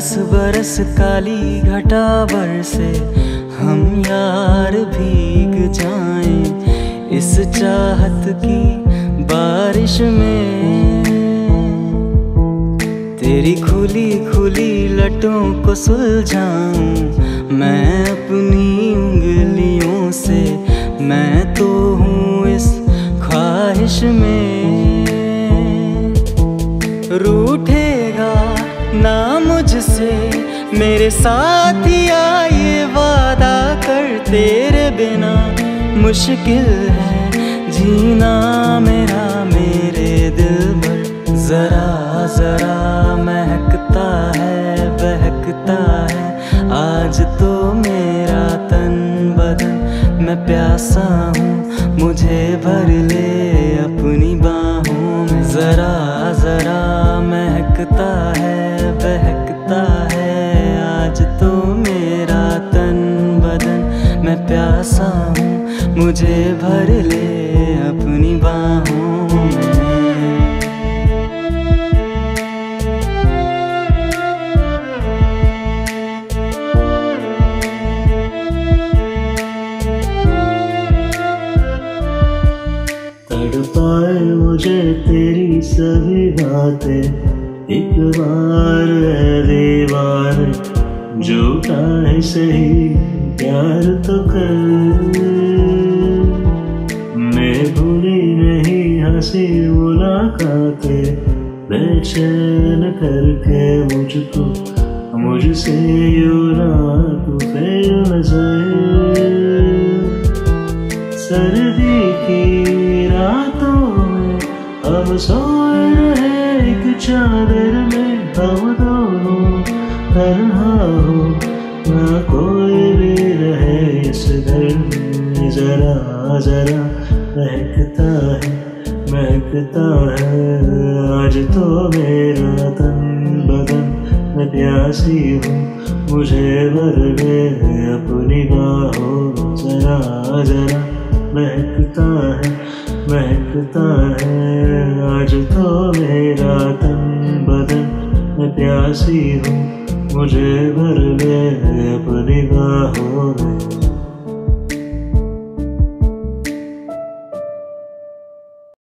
बरस काली घटा बरसे, हम यार भीग जाएं इस चाहत की बारिश में। तेरी खुली खुली लटों को सुलझाऊं मैं अपनी उंगलियों से, मैं तो हूँ इस ख्वाहिश में। रूठेगा ना मुझसे मेरे साथिया, ये वादा कर तेरे बिना मुश्किल है जीना मेरा मेरे दिल भर। जरा जरा महकता है बहकता है आज तो मेरा तन बदन, मैं प्यासा हूँ मुझे भर ले अपनी बाहों में। जरा जरा महकता है बहकता है आज तो मेरा तन बदन, मैं प्यासा हूँ मुझे भर ले अपनी बाहों में। तड़पाए मुझे तेरी सभी बातें, एक बार है दीवार, झूठा है सही प्यार तो कर। मैं भूली नहीं हंसी मुलाकातें, बेचैन करके मुझको मुझसे यूं ना तू फिर नजर। सर्दी की रातों में हम सोए रहे एक चादर में, हम दोनों तन्हा हो ना कोई भी रहे इस घर में। जरा जरा महकता है आज तो मेरा तन बदन, मैं प्यासी हूँ मुझे भर ले अपनी बाहों। जरा जरा महकता है आज तो मेरा तन बदन, मैं प्यासी हूँ मुझे भर ले अपनी बाहों में।